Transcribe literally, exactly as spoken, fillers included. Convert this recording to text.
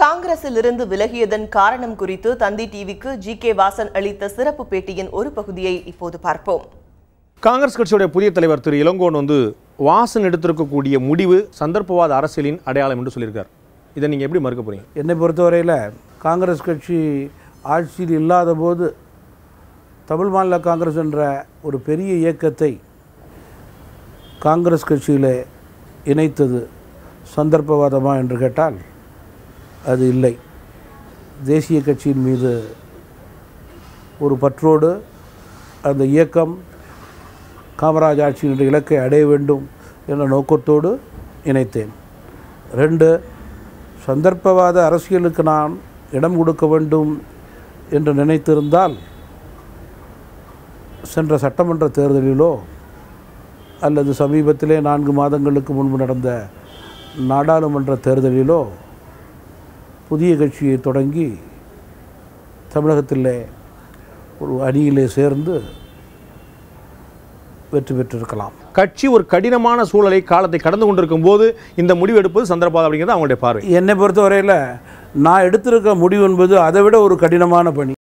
காங்கிரஸில் இருந்து விலகியதன் காரணம் குறித்து தந்தி டிவிக்கு ஜி கே வாசன் அளித்த சிறப்பு பேட்டியின் ஒரு பகுதியை இப்போது பார்ப்போம். காங்கிரஸ் கட்சியுடைய புதிய தலைவர் திரு இளங்கோவன் வந்து வாசன் எடுத்திருக்கக்கூடிய முடிவு சந்தர்ப்பவாத அரசியலின் அடையாளம் என்று சொல்லியிருக்கார். இதை நீங்கள் எப்படி மறுக்க போறீங்க? என்னை பொறுத்தவரையில் காங்கிரஸ் கட்சி ஆட்சியில் இல்லாத போது தமிழ் மாநில காங்கிரஸ் என்ற ஒரு பெரிய இயக்கத்தை காங்கிரஸ் கட்சியில் இணைத்தது சந்தர்ப்பவாதமா என்று கேட்டால் அது இல்லை. தேசிய கட்சியின் மீது ஒரு பற்றோடு அந்த இயக்கம் காமராஜ் ஆட்சியினுடைய இலக்கை அடைய வேண்டும் என்ற நோக்கத்தோடு இணைத்தேன். ரெண்டு, சந்தர்ப்பவாத அரசியலுக்கு நான் இடம் கொடுக்க வேண்டும் என்று நினைத்திருந்தால் சென்ற சட்டமன்ற தேர்தலிலோ அல்லது சமீபத்திலே நான்கு மாதங்களுக்கு முன்பு நடந்த நாடாளுமன்ற தேர்தலிலோ புதிய கட்சியை தொடங்கி தமிழகத்திலே ஒரு அணியிலே சேர்ந்து வெற்றி பெற்றிருக்கலாம். கட்சி ஒரு கடினமான சூழலை காலத்தை கடந்து கொண்டிருக்கும் போது இந்த முடிவு எடுப்பது சந்தர்ப்பவாதம் அப்படிங்கிறது அவங்களுடைய பார்வை. என்னை பொறுத்தவரையில் நான் எடுத்திருக்க முடிவு என்பது அதை விட ஒரு கடினமான பணி.